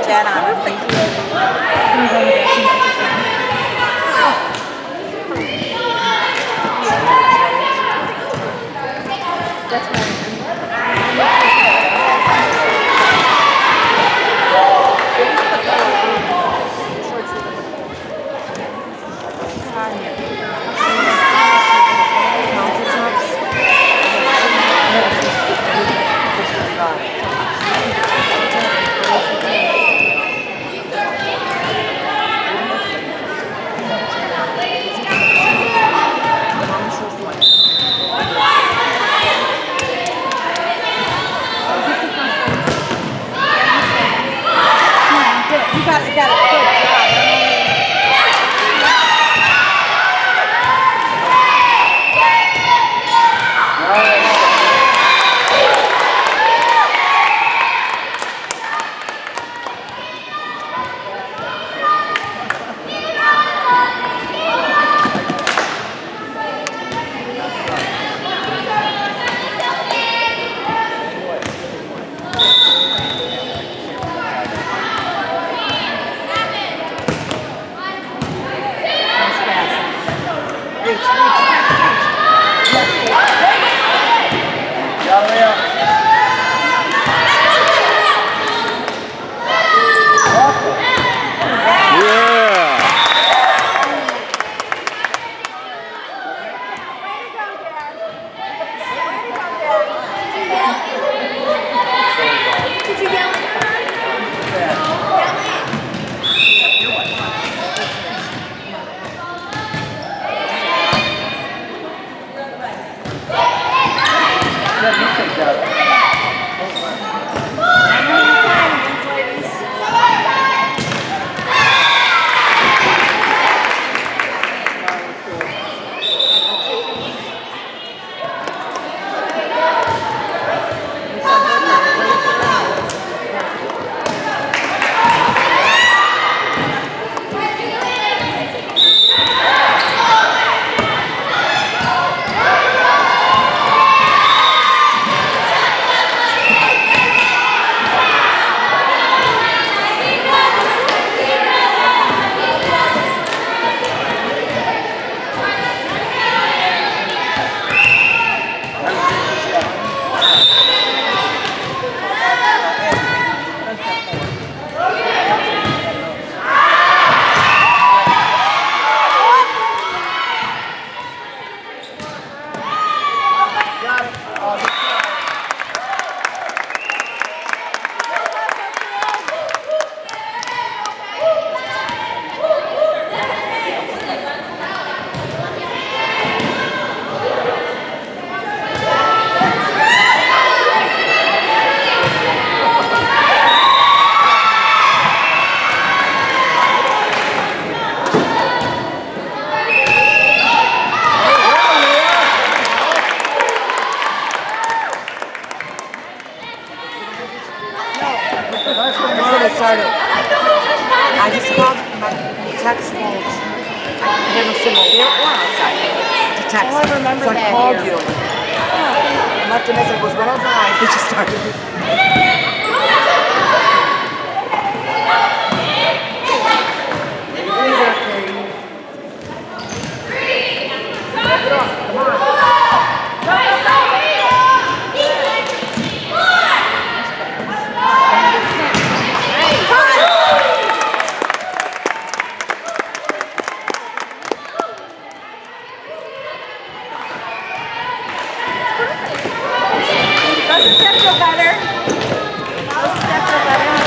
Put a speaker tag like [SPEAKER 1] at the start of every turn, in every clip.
[SPEAKER 1] Jen on him.
[SPEAKER 2] That's right.
[SPEAKER 1] I just called my text phone. I have a single here or outside to text.
[SPEAKER 2] Oh, I remember
[SPEAKER 1] so
[SPEAKER 2] that
[SPEAKER 1] I called
[SPEAKER 2] here.
[SPEAKER 1] you. I left a message. Was one of the lines that you started.
[SPEAKER 2] Doesn't that feel better? Doesn't that feel better?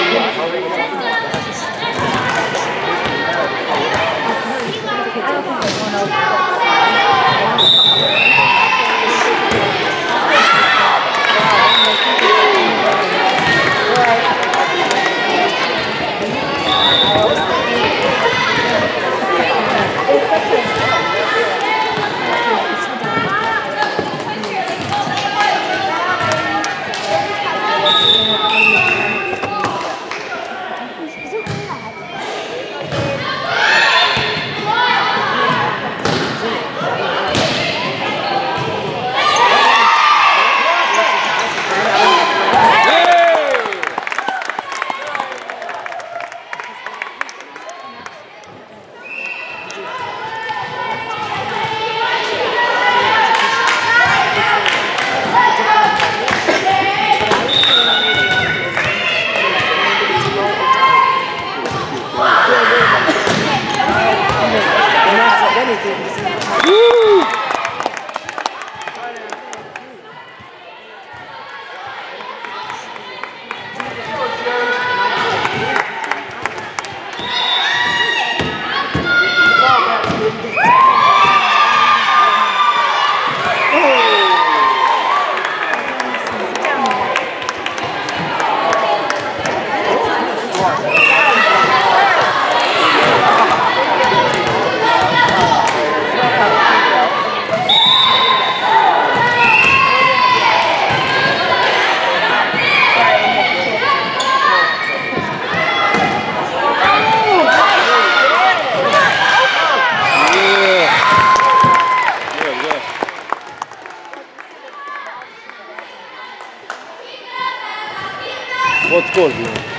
[SPEAKER 3] What score do you want?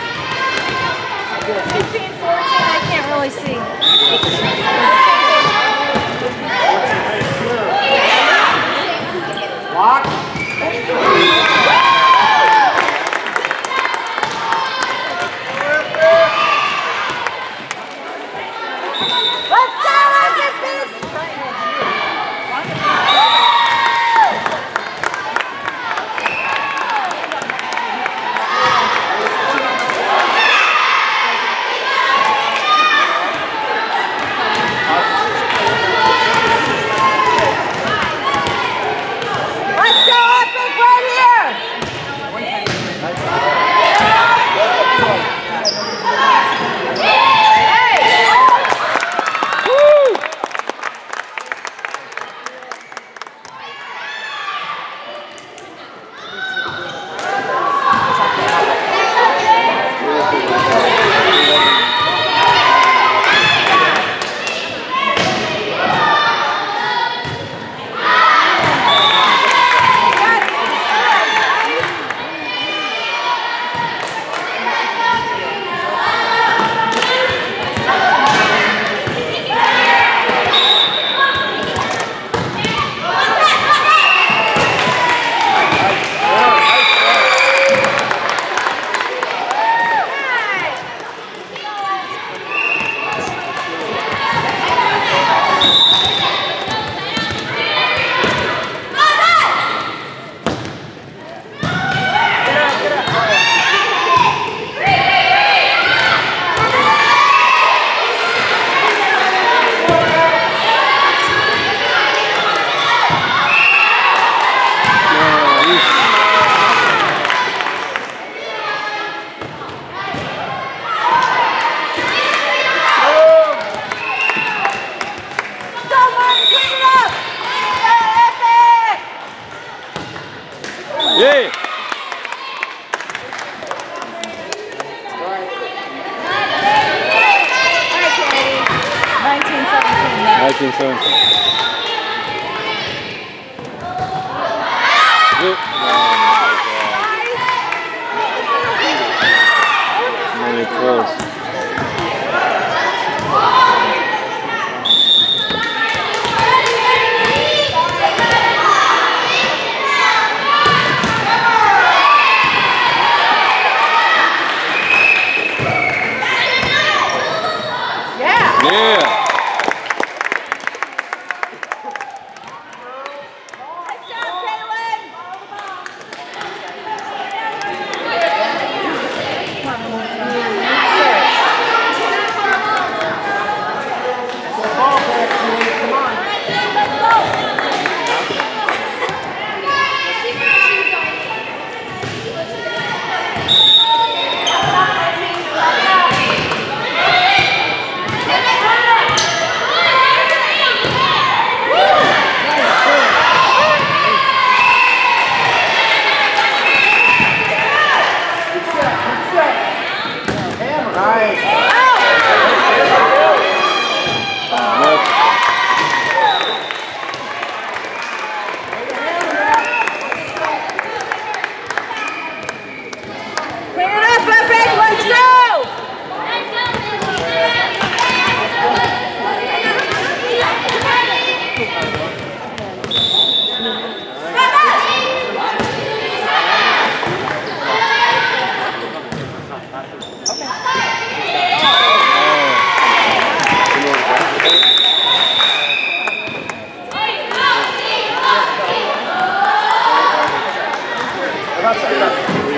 [SPEAKER 2] 15-14, I can't really see.
[SPEAKER 1] Walk.
[SPEAKER 2] Let's go, let's get this!
[SPEAKER 3] Yeah. 1917. Yep. Very close. Yeah.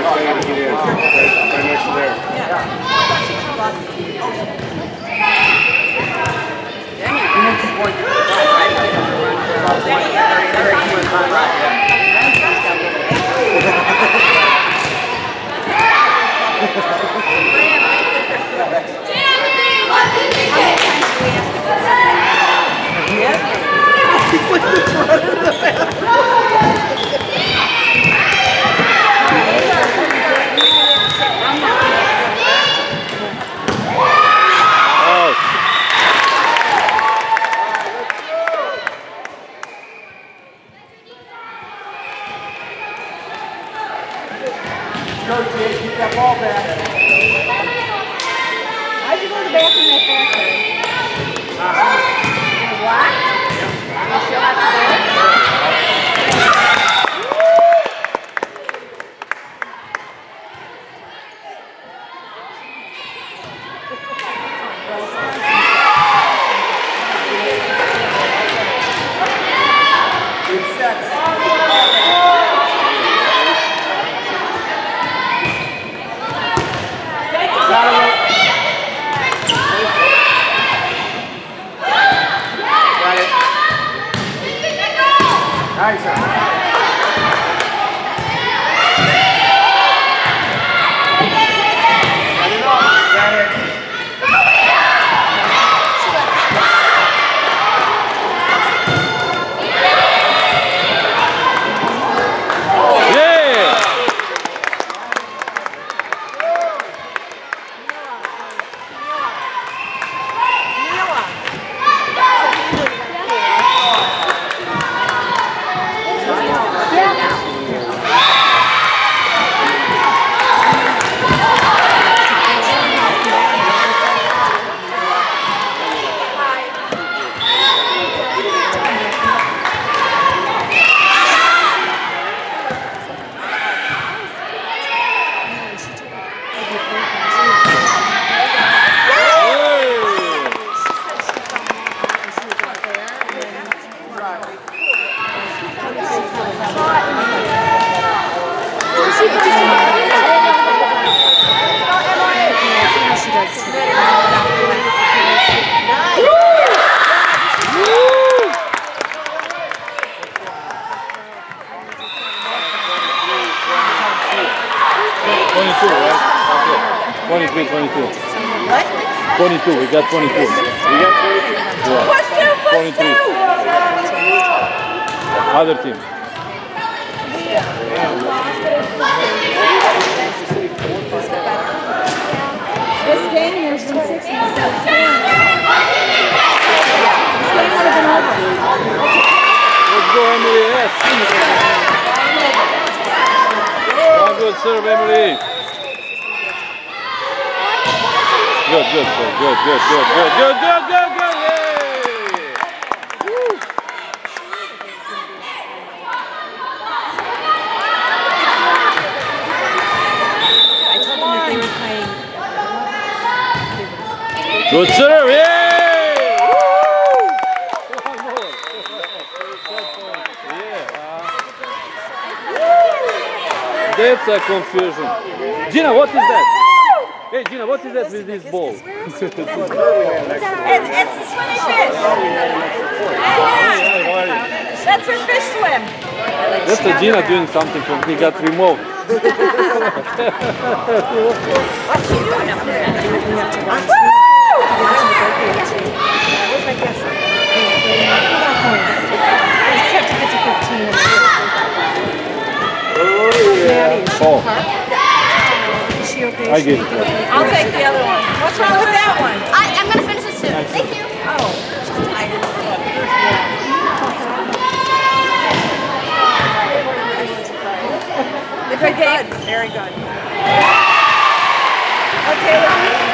[SPEAKER 3] Right next to there.
[SPEAKER 4] Go, Jade, get that ball back.
[SPEAKER 2] Why'd you go to the bathroom that fast? What? You still have to go?
[SPEAKER 4] Good sets. Nice. Got it.
[SPEAKER 3] Right? 22. What? 22. We got 22. We got 22? Yeah.
[SPEAKER 2] Push two, push
[SPEAKER 3] 23.
[SPEAKER 2] two.
[SPEAKER 3] Other team.
[SPEAKER 2] This game, there's been 6 minutes. This game would have been over.
[SPEAKER 3] Let's go, Emily. Yes. One good serve, Emily. Good, good, sir. Good, good, good, good, good, good, good, good. Yay! Woo.
[SPEAKER 1] I told them that they were playing.
[SPEAKER 3] Good serve, yay! Woo! One more. Yeah. That's a confusion. Gina, what is that? Hey Gina, what is that with this ball?
[SPEAKER 2] It's a swimming fish. That's her fish swim.
[SPEAKER 3] That's a Gina doing something from he got removed.
[SPEAKER 2] What's she doing up there?
[SPEAKER 3] Oh. I get it.
[SPEAKER 2] I'll take the other one. What's wrong with that one?
[SPEAKER 5] I'm going to finish this soon. Thank you.
[SPEAKER 2] Oh. Very good. Very good. Okay.